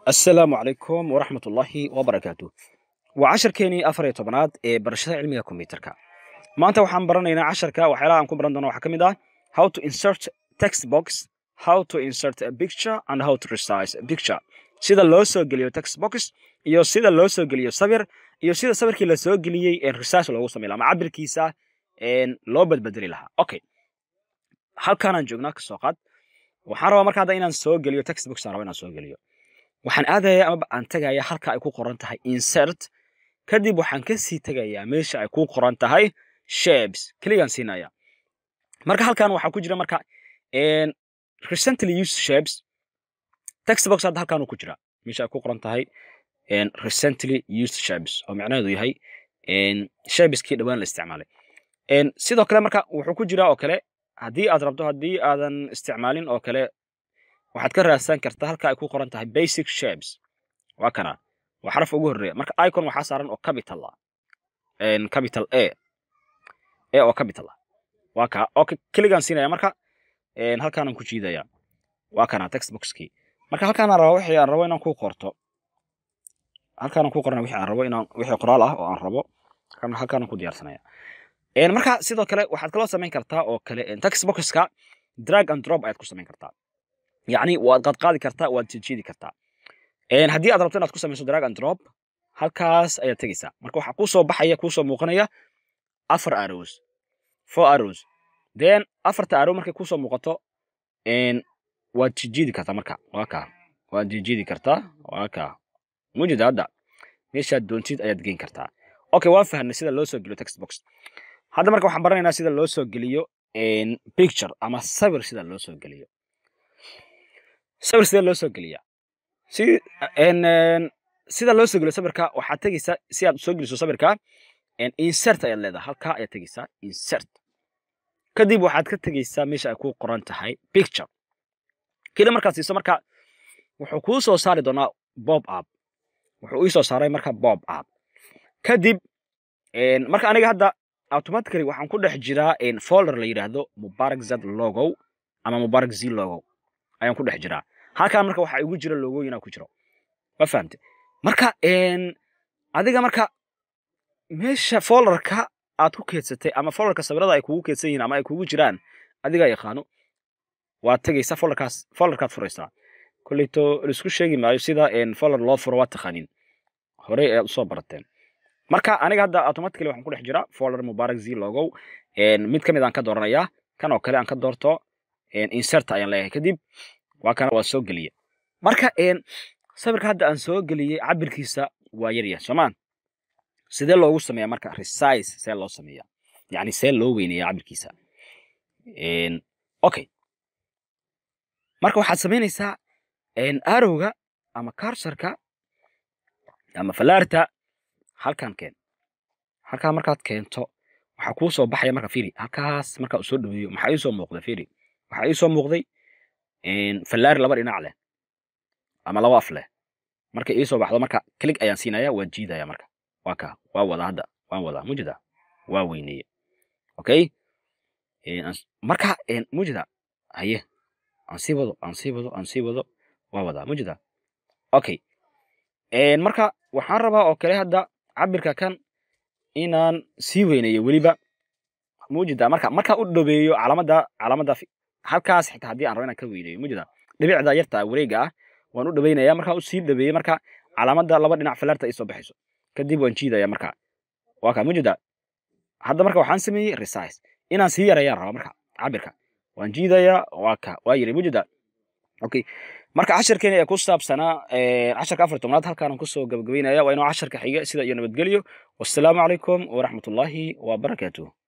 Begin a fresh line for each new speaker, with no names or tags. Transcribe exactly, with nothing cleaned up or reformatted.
السلام عليكم ورحمة الله وبركاته. وعشر كيني أفري طبنات إيه برشة علمية كمبيوترك. ما أنت وحن برنا عشر كا وحلا عن كبرنا دنا وحكمي how to insert text box, how to insert a picture and how to resize a picture. sida loo soo geliyo text box iyo sida loo soo geliyo sawir iyo sida sawirkii la soo geliyay ee resize loogu sameeyo ama cabirkiisa een loo badbadali lahaa. Okay. halkaan aan joognaa ka soo qaad waxaan rabaa markaa hadda inaan soo geliyo text box aan rabaa inaan soo geliyo waxaan aadayaa ama aan tagayaa halka ay ku qoran tahay insert kadib waxaan ka sii tagayaa meesha ay ku qoran tahay shapes kligan siinaya marka halkaan waxa ku jira marka een recently used shapes text box hadda halkaan ku jira meesha ay ku qoran tahay een recently used shapes oo macnaheedu yahay een shapes kii dhawaan la isticmaalay een sidoo kale marka wuxuu ku jira oo kale haddii aad rabto haddii aadan isticmaalin oo kale waxaad ka raadsan kartaa halka ay ku qoran tahay basic shapes waa kana waa xaraf ugu horeeya marka icon waxa saaran oo capital ah een capital A A oo capital ah waa ka okay kligan siinaya marka een halkaan aan ku jiidaya waa kana text boxkii marka halkaan aan rabo wixii aan rabo inaan ku qorto halkaan aan ku qorno wixii aan rabo inaan wixii qoraal ah oo aan rabo kan halkaan ku diyaarsanaya een marka sidoo kale waxaad kala sameyn kartaa oo kale text boxka drag and drop ayaad ku sameyn kartaa يعني waad qad qaadi kartaa waad jiidi kartaa een hadii aad rabto inaad ku sameyso drag and drop halkaas ayaa tagaysaa marka waxa ku soo baxaya ku soo muuqanaya afar arrows four arrows then afarta arrow markay ku soo muuqato een waad jiidi kartaa marka waa ka waad jiidi kartaa waa ka mujida hadda meesha doontid ayaad geyn kartaa okay waan fahanay sida loo soo geliyo text box hadda marka waxaan baranaynaa sida loo soo geliyo een picture ama sawir sida loo soo geliyo sawir sida loo soo geliya si en sida loo soo geliyo sawirka waxa tageysa si aad soo geliso sawirka en insert ayaad leedahay halka ayaad tageysa insert kadib waxaad ka tageysaa meesha ay ku qoran tahay picture kida markaad siiso marka wuxuu ku soo saari doonaa pop up wuxuu ii soo saaray marka pop up kadib en marka aniga hadda automatically waxaan ku dhex jiraa in folder la yiraahdo Mubarak Z logo ama Mubarak Z logo ayaan ku dhex jiraa halkaan marka waxa ugu jira logooyin ku jiro ma fahamtay marka een adiga marka meesha folderka aad ku keedsatay ama folderka sawirada ay kugu keedsan yihiin ama ay kugu jiraan adiga yaqaano waa tagaysa folderkaas folderka furaysa kulleeto isku sheegi maayo sida een folder loo furo waa taqaanin hore ay soo barateen marka aniga hadda automatically waxaan ku dhex jiraa folder Mubarak Z logo een mid kamid aan ka dooranayaa kan oo kale aan ka doorto een insert ayaan leeyahay kadib waa kana waa soo geliye marka een sawirka hadda aan soo geliyay cabirkiisa waa yar yahay Soomaan sidee loogu sameeyaa marka resize see loo sameeyaa yani see loo weyneeyaa cabirkiisa een okay marka waxaad sameynaysaa een arrowga ama cursorka ama falaarta halkaan keen halkaan markaad keento waxa ku soo baxaya marka fiiri halkaas marka uu soo dhaweeyo maxaa ii soo muuqda fiiri waxa ii soo muuqday in falaar laba dhinac leh ama laba af leh marka ii soo baxdo marka click ayaan siinaya waa jiidaya marka waa ka waa wada hadda waan wada mujida waa weyneeye okay in marka in mujida haye aan sii wado aan sii wado aan sii wado waa wada mujida okay in marka waxaan rabaa oo kale hadda cabirka kan inaan sii weyneeyo waliba mujida marka marka u dhaweeyo calaamada calaamada halkaas xitaa hadii aan rabo inaan ka weyneeyo mujida dhibicda yarta wareega ah waan u dhaweynaya marka u sii dhaweeyo marka calaamada laba dhinac falaarta ay soo baxayso kadib waan jiidaya marka waa ka mujida hadda marka waxaan sameeyay resize inaan sii yareeyaan rabo marka cabirka waan jiidaya waa ka waa yiri mujida okay marka casharkeena ay ku saabsanaa ee casharka afar tobnaad halkaan ku soo gabagabeynaya waa inuu casharka xiga sida iyo nabadgelyo wassalaamu calaykum wa rahmatullaahi wa barakaatuh